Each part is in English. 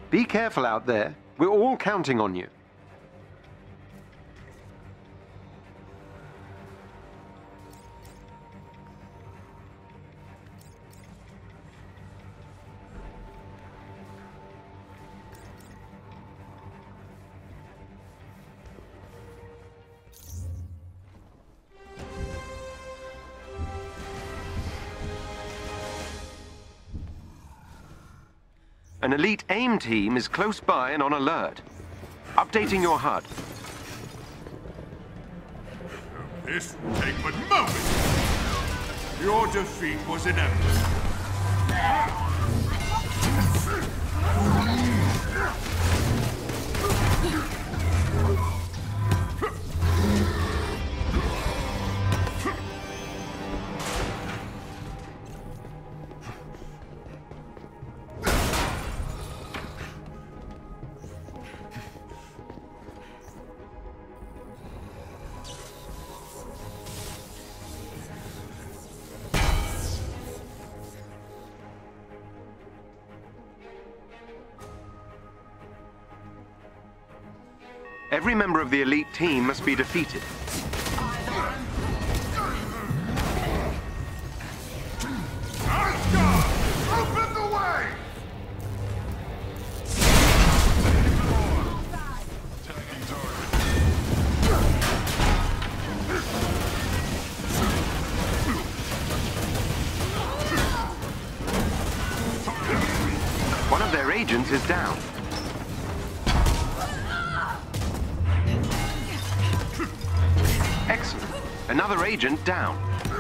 Be careful out there. We're all counting on you. An elite AIM team is close by and on alert. Updating your HUD. This will take but moments. Your defeat was inevitable. Every member of the elite team must be defeated. Asgard! Open the way! Tagging target. One of their agents is down. Excellent. Another agent down.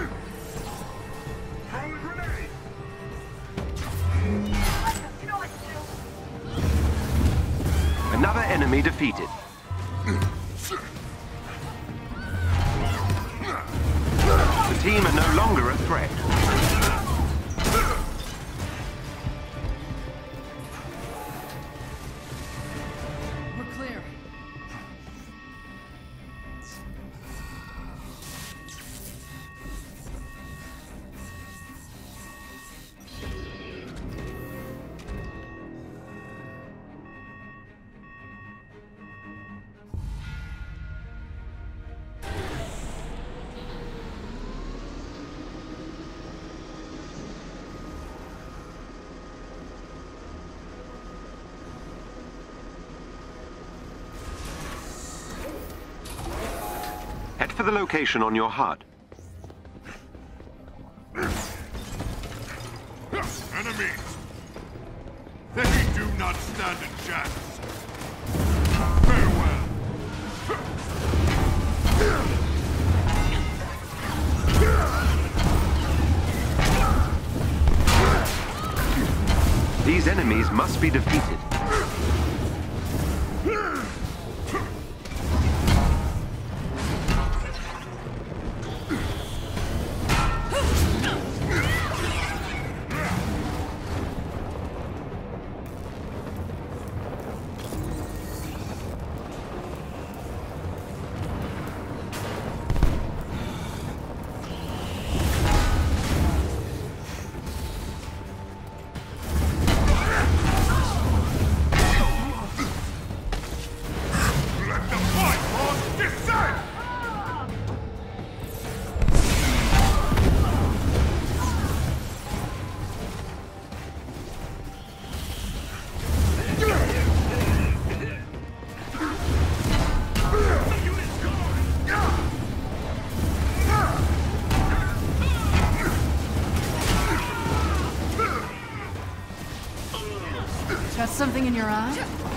Another enemy defeated. The team are no longer a threat. We're clear. Head for the location on your HUD. Enemies! They do not stand a chance. Farewell. These enemies must be defeated. Got something in your eye?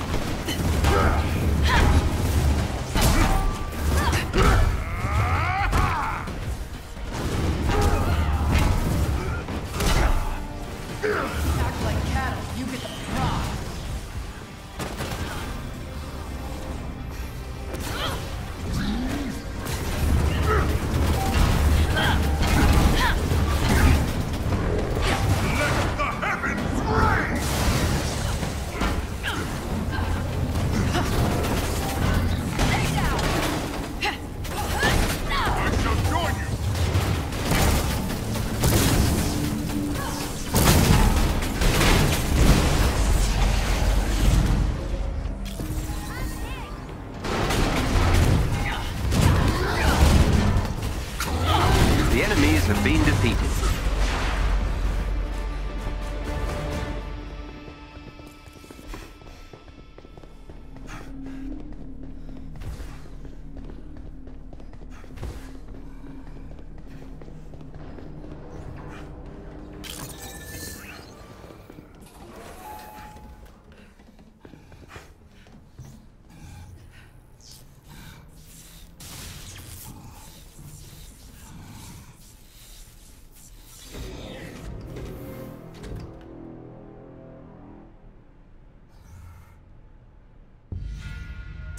Act like cattle, you get the prod. Let the heavens rain! I shall join you!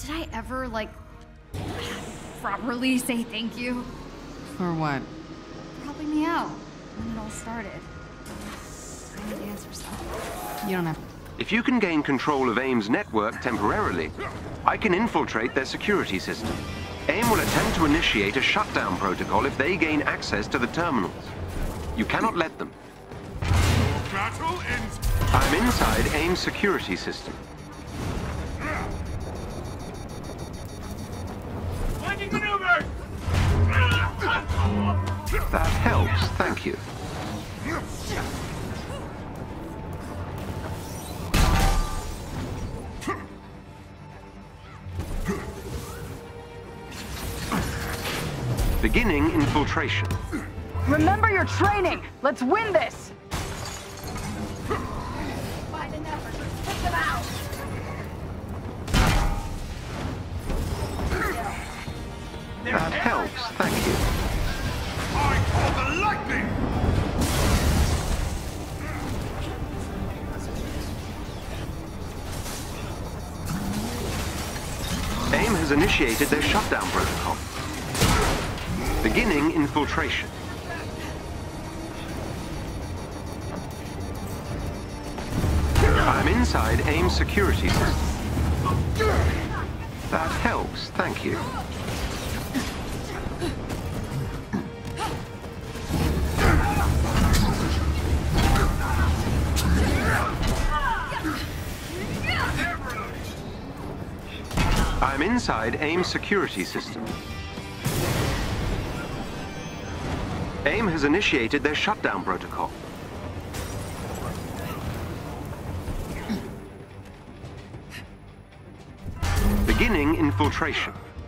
Did I ever, like, properly say thank you? For what? For helping me out when it all started. Tiny dance or something. You don't have... If you can gain control of AIM's network temporarily, I can infiltrate their security system. AIM will attempt to initiate a shutdown protocol if they gain access to the terminals. You cannot let them. Battle ends. I'm inside AIM's security system. Flanking maneuver! That helps, thank you. Beginning infiltration. Remember your training! Let's win this! Find the network. Put them out. That helps, thank you. I call the lightning! AIM has initiated their shutdown protocol. Beginning infiltration. I'm inside AIM security system. That helps, thank you. I'm inside AIM security system. AIM has initiated their shutdown protocol. Beginning infiltration.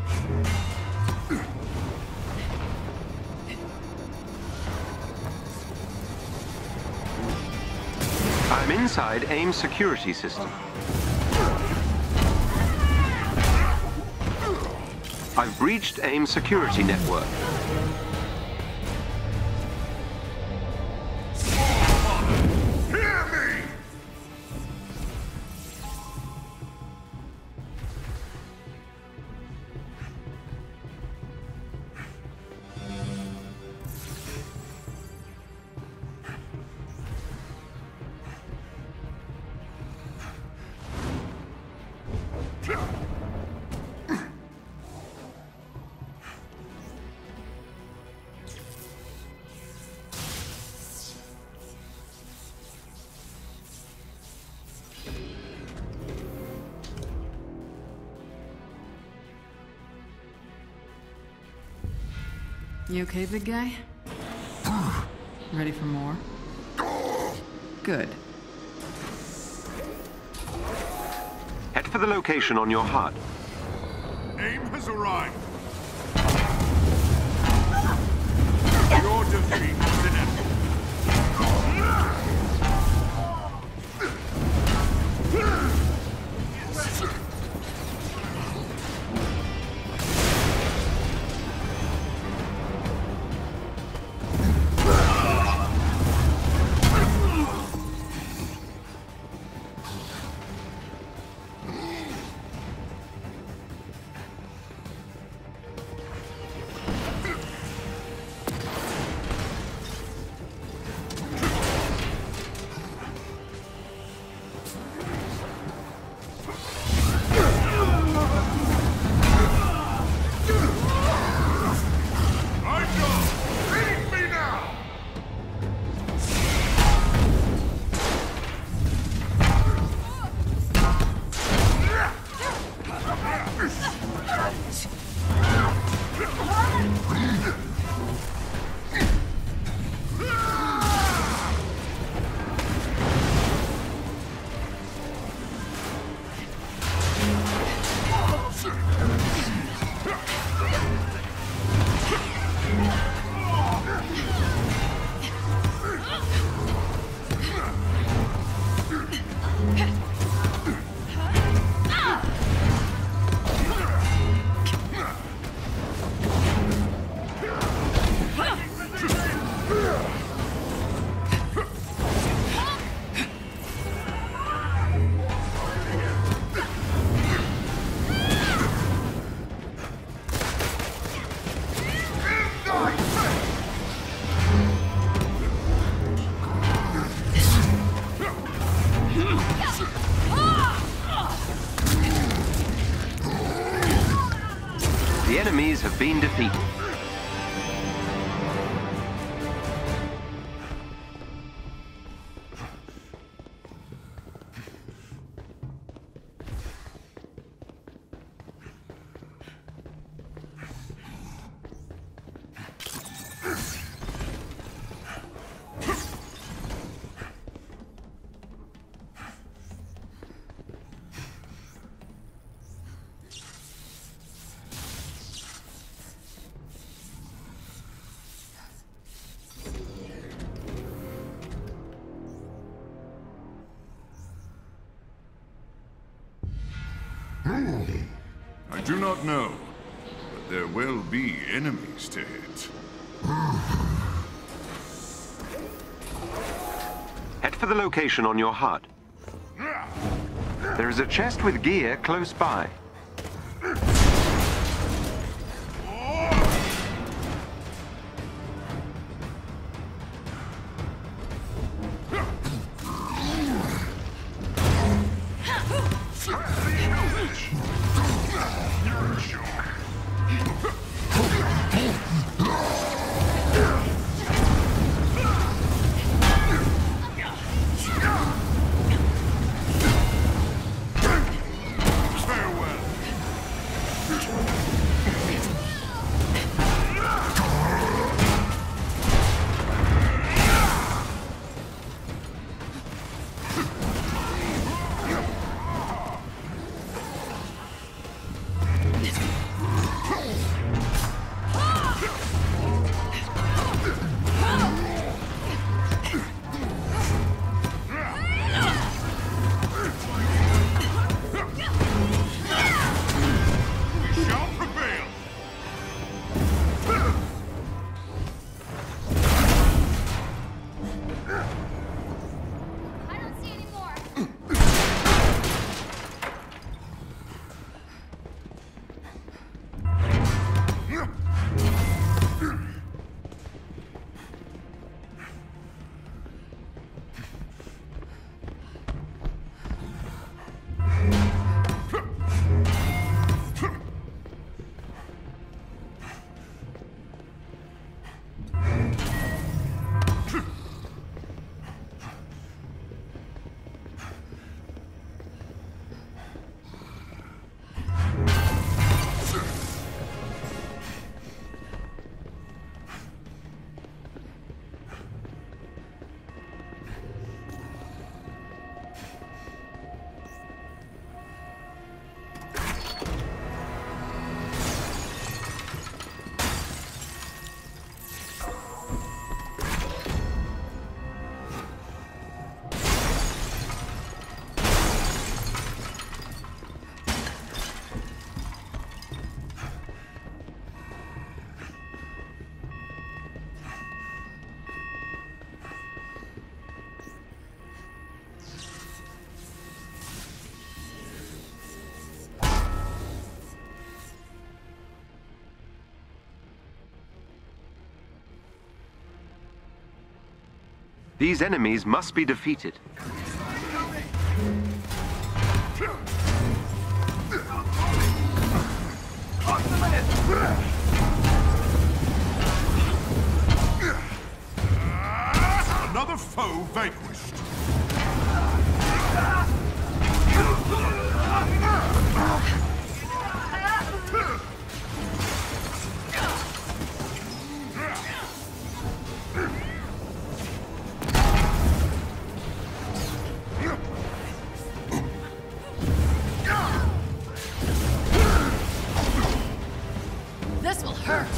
I'm inside AIM security system. I've breached AIM security network. Hear me! You okay, big guy? Ready for more? Good. Head for the location on your HUD. AIM has arrived. Your defeat is inevitable. have been defeated. I do not know, but there will be enemies to hit. Head for the location on your HUD. There is a chest with gear close by. These enemies must be defeated. Another foe vanquished. This will hurt.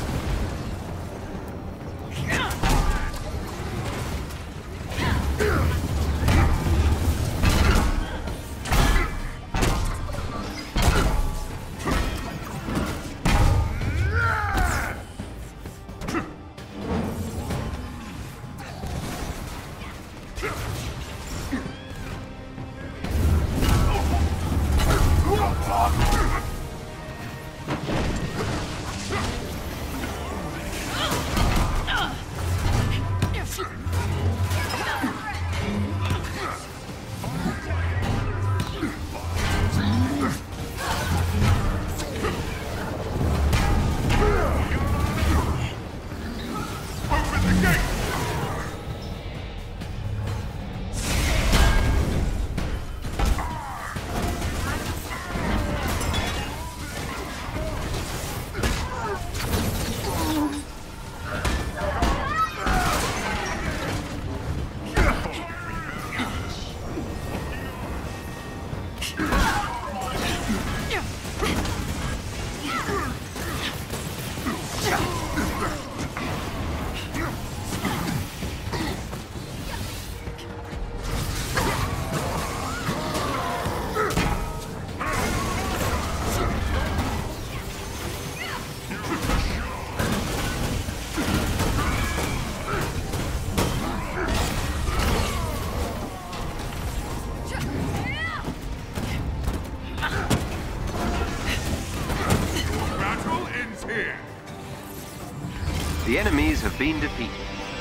been defeated.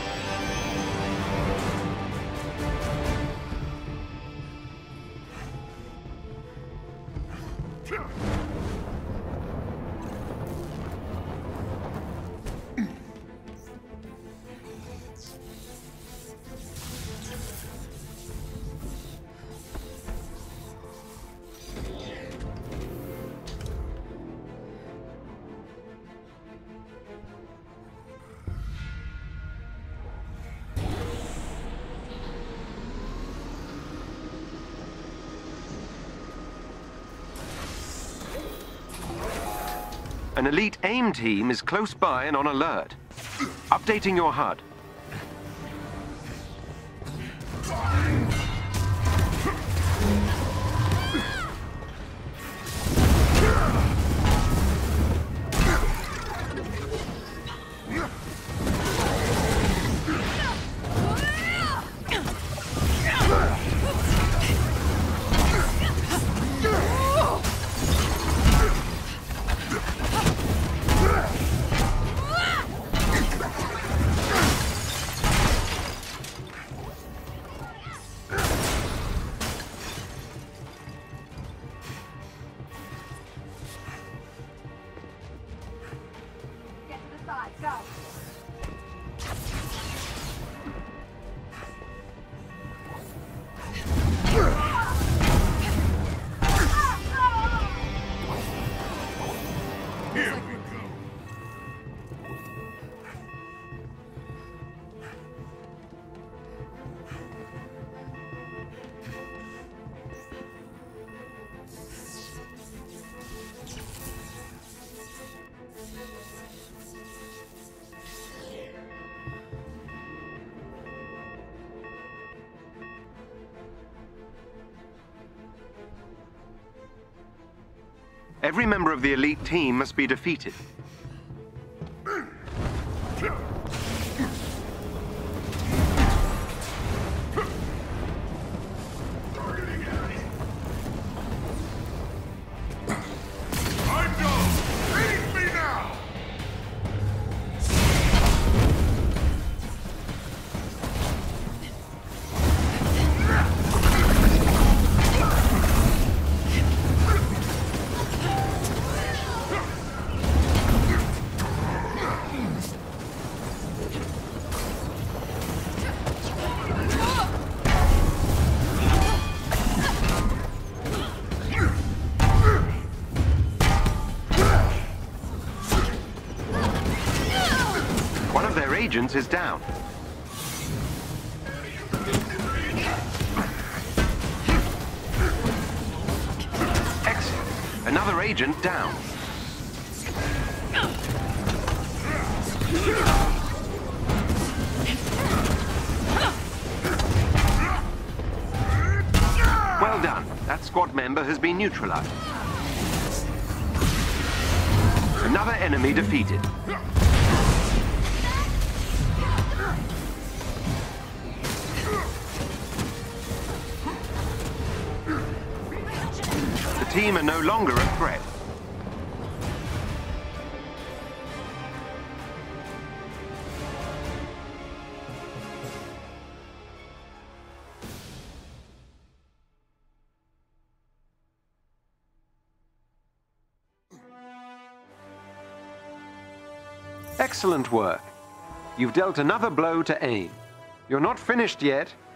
An elite AIM team is close by and on alert. Updating your HUD. Every member of the elite team must be defeated. Agent is down. Excellent. Another agent down. Well done. That squad member has been neutralized. Another enemy defeated. The team are no longer a threat. Excellent work. You've dealt another blow to AIM. You're not finished yet.